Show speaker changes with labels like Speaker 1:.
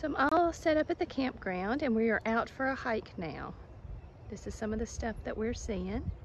Speaker 1: So I'm all set up at the campground and we are out for a hike now. This is some of the stuff that we're seeing.